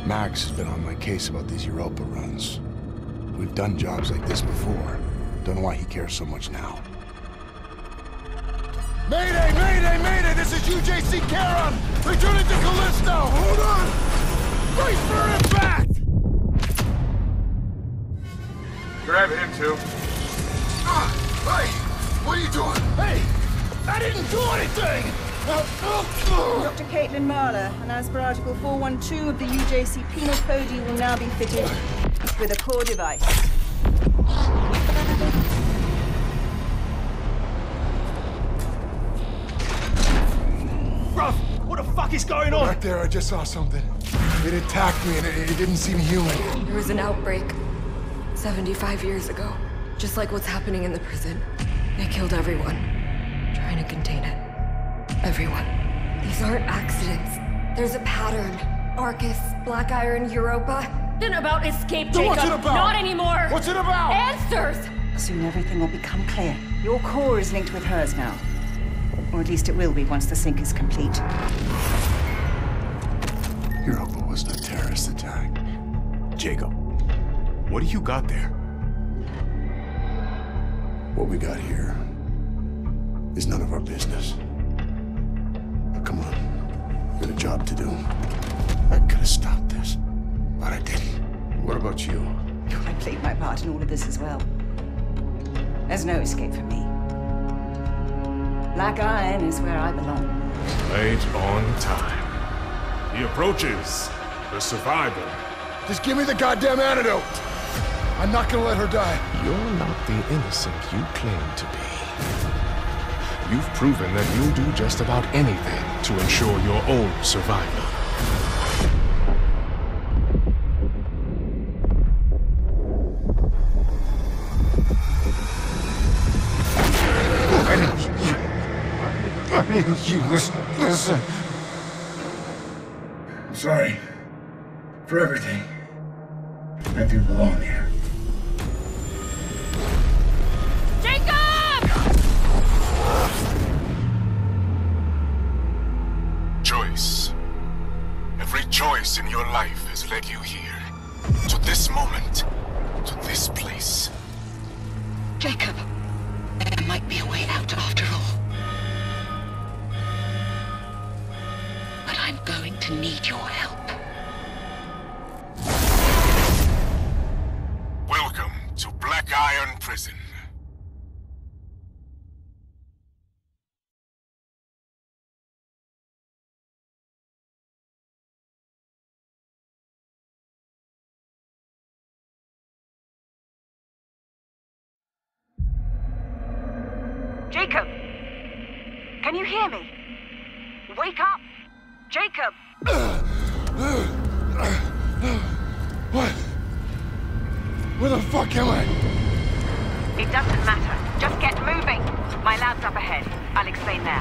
Max has been on my case about these Europa runs. We've done jobs like this before. Don't know why he cares so much now. Mayday! Mayday! Mayday! This is UJC Charon! Returning to Callisto! Hold on! Brace for impact! Grab him, too. Hey! What are you doing? Hey! I didn't do anything! Dr. Caitlin Marler, and as per Article 412 of the UJC Penal Code, you will now be fitted with a core device. Ruff! What the fuck is going on? Back there, I just saw something. It attacked me and it didn't seem human. There was an outbreak 75 years ago. Just like what's happening in the prison. They killed everyone, trying to contain it. Everyone. These aren't accidents. There's a pattern. Arcus, Black Iron, Europa. Then about escape, Jacob. What's it about? Not anymore. What's it about? Answers! Soon everything will become clear. Your core is linked with hers now. Or at least it will be once the sync is complete. Europa wasn't a terrorist attack. Jacob, what do you got there? What we got here is none of our business. Now, come on. We've got a job to do. I could have stopped this, but I didn't. What about you? I played my part in all of this as well. There's no escape for me. Black Iron is where I belong. Right on time. He approaches the survivor. Just give me the goddamn antidote! I'm not gonna let her die. You're not the innocent you claim to be. You've proven that you'll do just about anything to ensure your own survival. You listen. I'm sorry for everything. I do belong here. Jacob! Choice. Every choice in your life has led you here. To this moment. To this place. Jacob, there might be a way out after all. But I'm going to need your help. Welcome to Black Iron Prison. Jacob! Can you hear me? Wake up! Jacob! What? Where the fuck am I? It doesn't matter. Just get moving. My lab's up ahead. I'll explain there.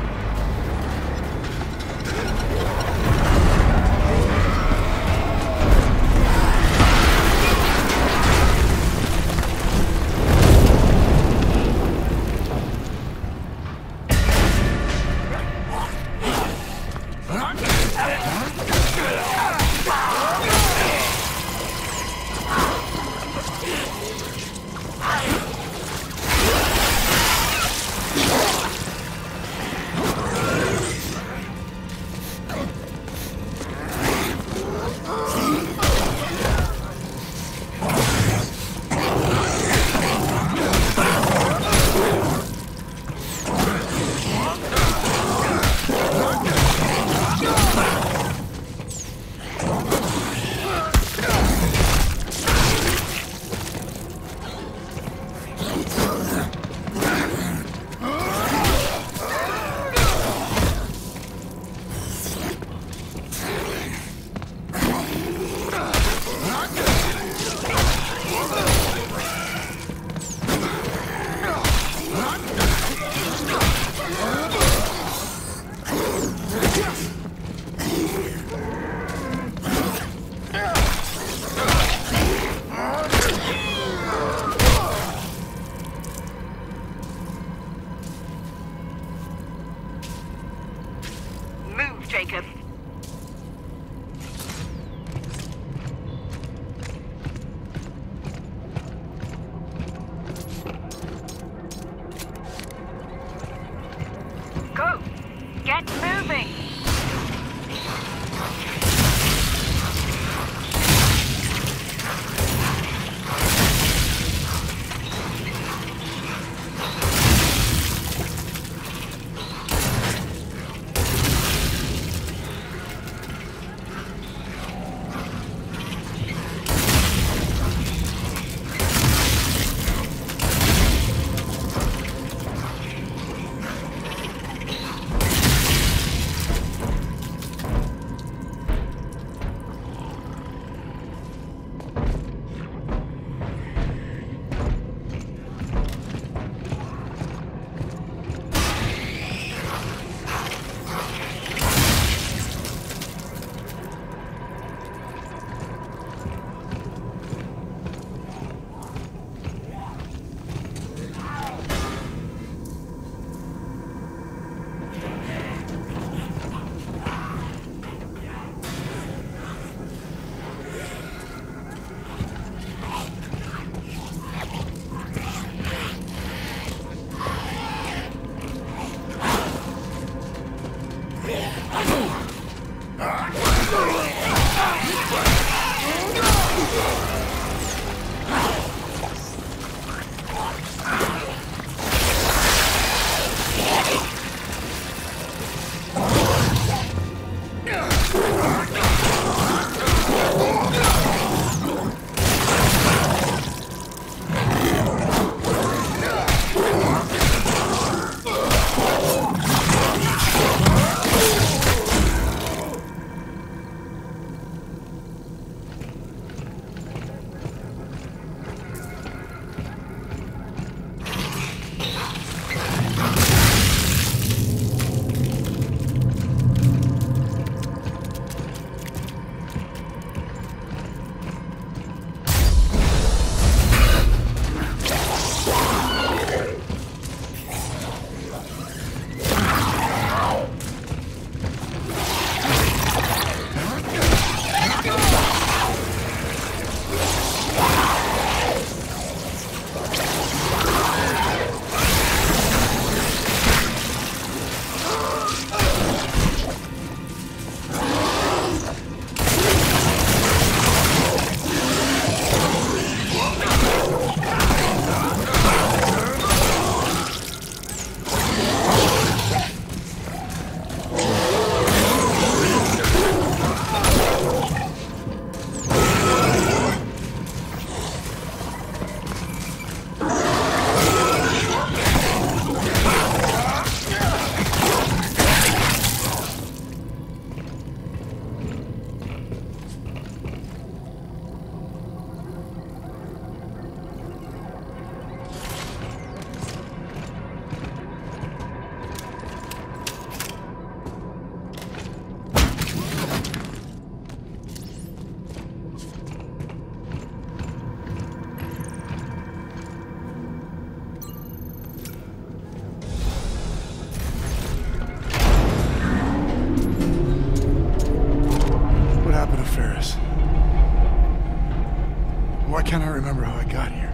Why can't I remember how I got here?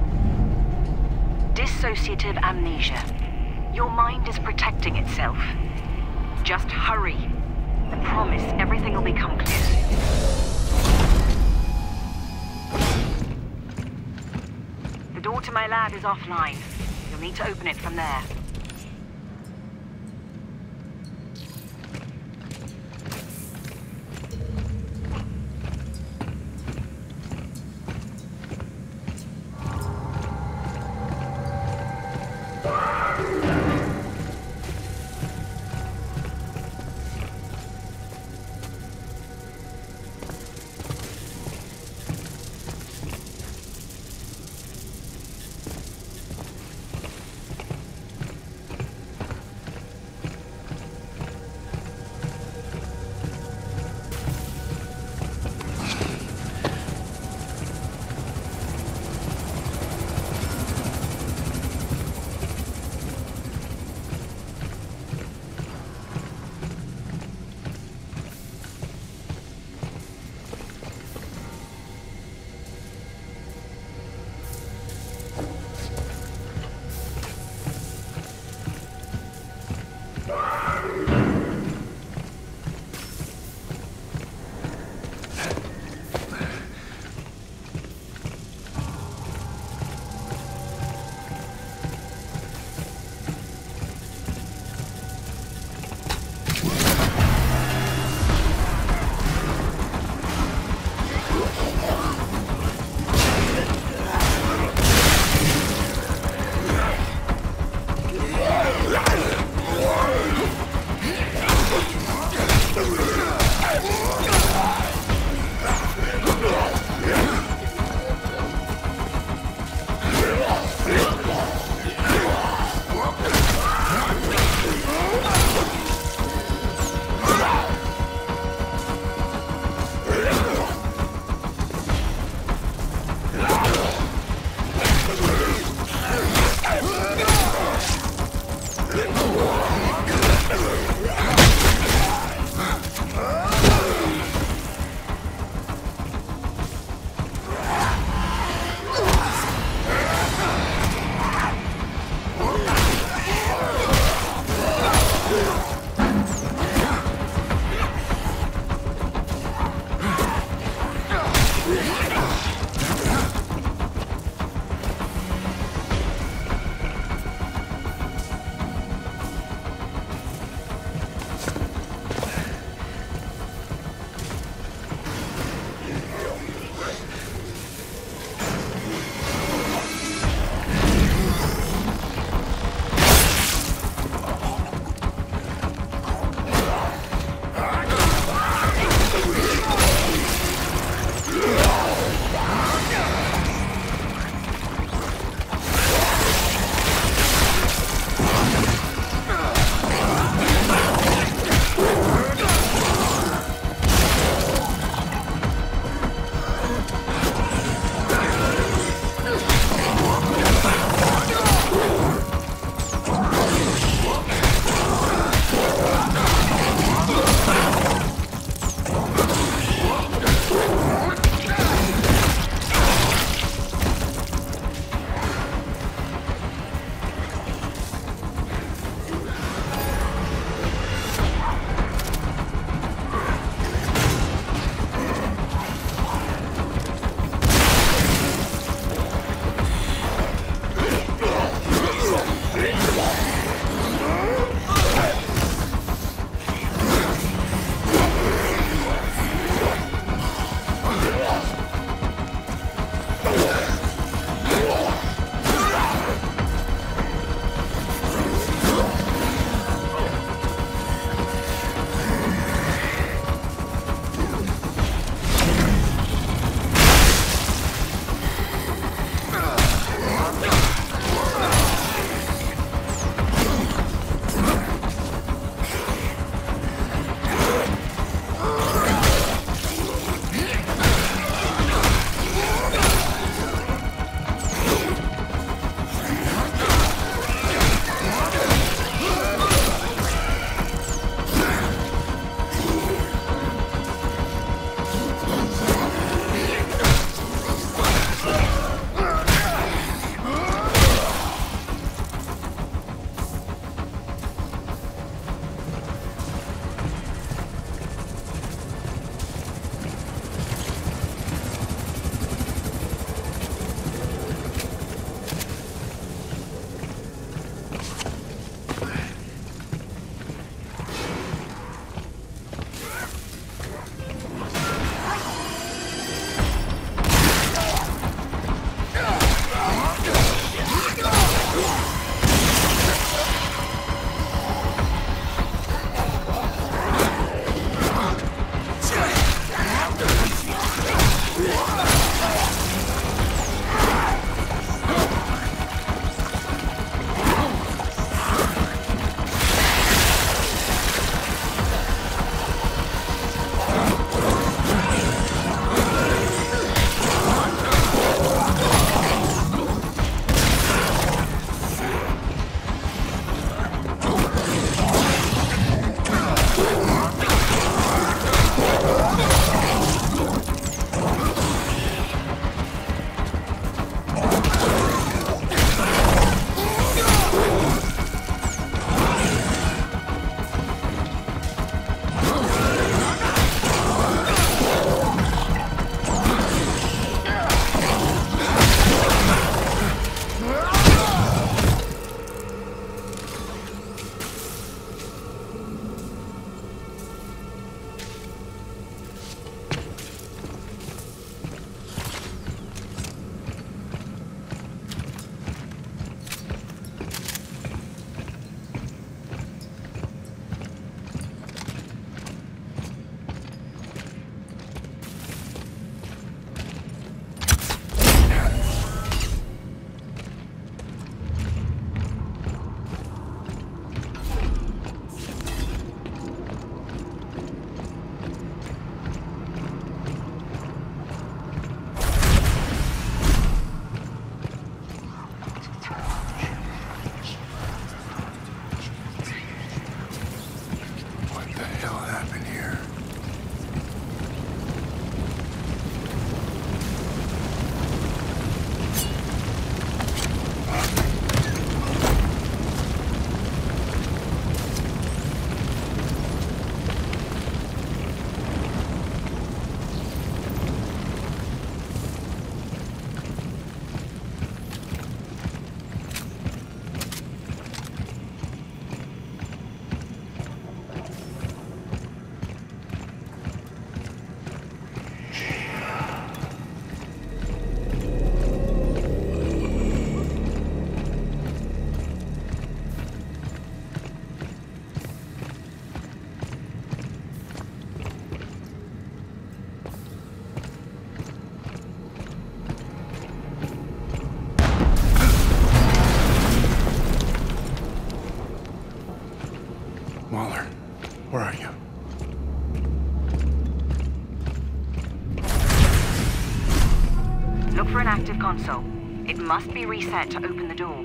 Dissociative amnesia. Your mind is protecting itself. Just hurry. I promise everything will become clear soon. The door to my lab is offline. You'll need to open it from there. for an active console. It must be reset to open the door.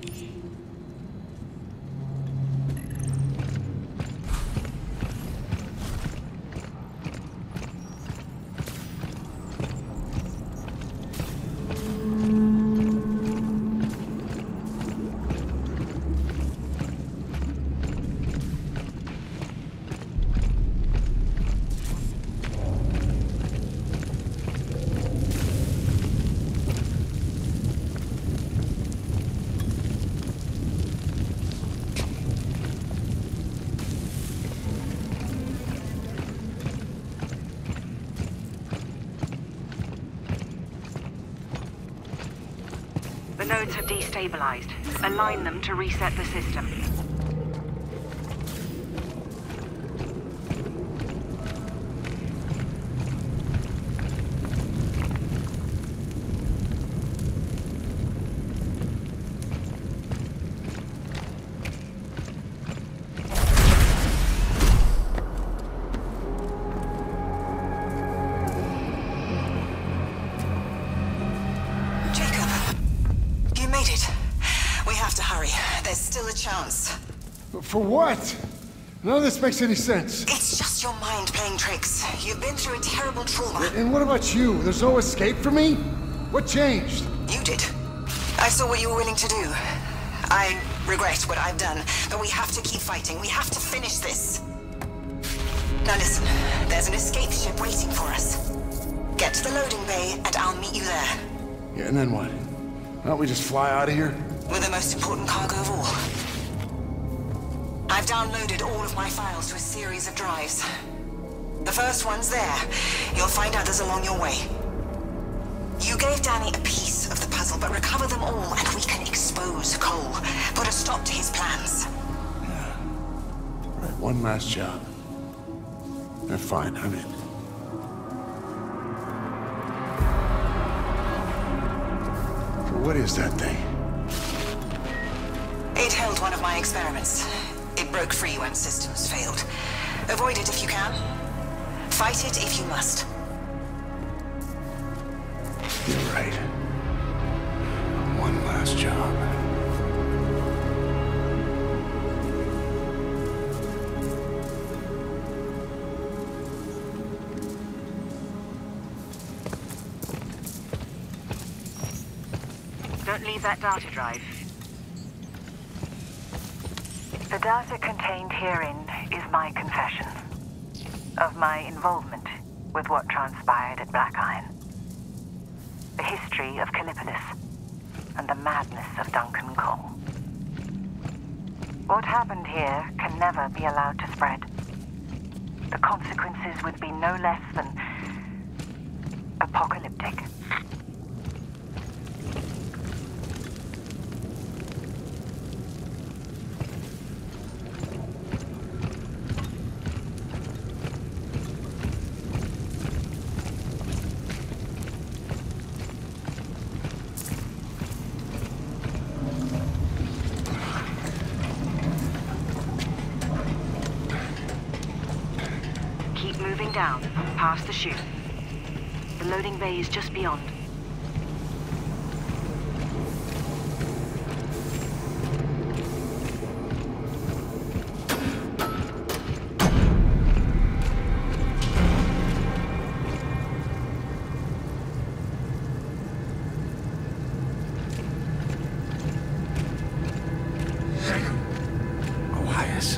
The nodes have destabilized. Align them to reset the system. For what? None of this makes any sense. It's just your mind playing tricks. You've been through a terrible trauma. And what about you? There's no escape for me? What changed? You did. I saw what you were willing to do. I regret what I've done, but we have to keep fighting. We have to finish this. Now listen, there's an escape ship waiting for us. Get to the loading bay and I'll meet you there. Yeah, and then what? Why don't we just fly out of here? With the most important cargo of all. I've downloaded all of my files to a series of drives. The first one's there. You'll find others along your way. You gave Danny a piece of the puzzle, but recover them all and we can expose Cole. Put a stop to his plans. Yeah. Right, one last job. Fine, I'm in. So what is that thing? It held one of my experiments. It broke free when systems failed. Avoid it if you can. Fight it if you must. You're right. One last job. Don't leave that data drive. The data contained herein is my confession of my involvement with what transpired at Black Iron. The history of Callipolis and the madness of Duncan Cole. What happened here can never be allowed to spread. The consequences would be no less than apocalyptic. Down, past the chute. The loading bay is just beyond. Elias.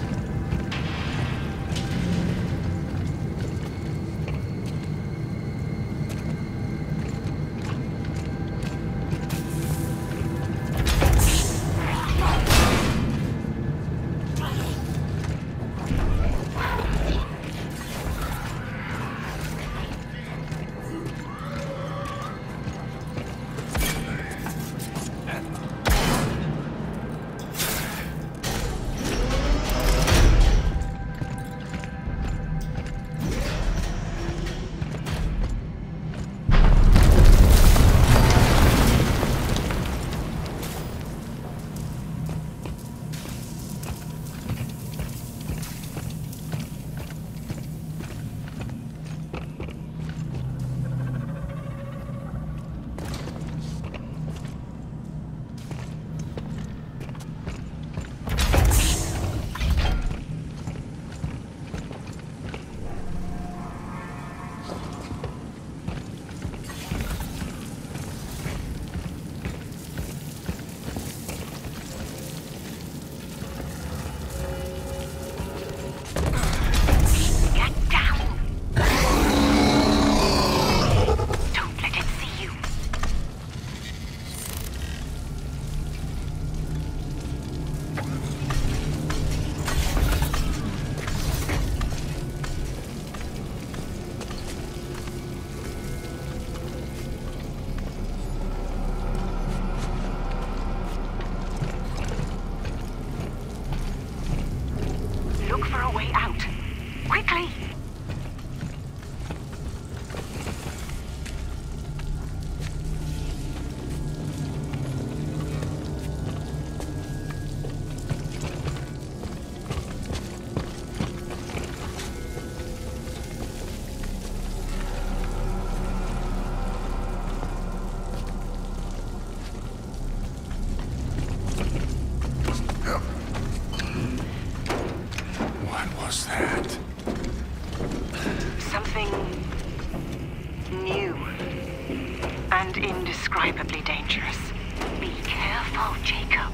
Something new and indescribably dangerous. Be careful, Jacob.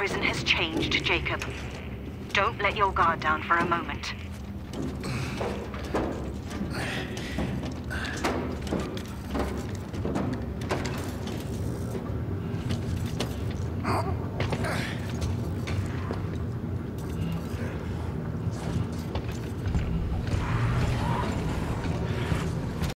Jacob. Don't let your guard down for a moment.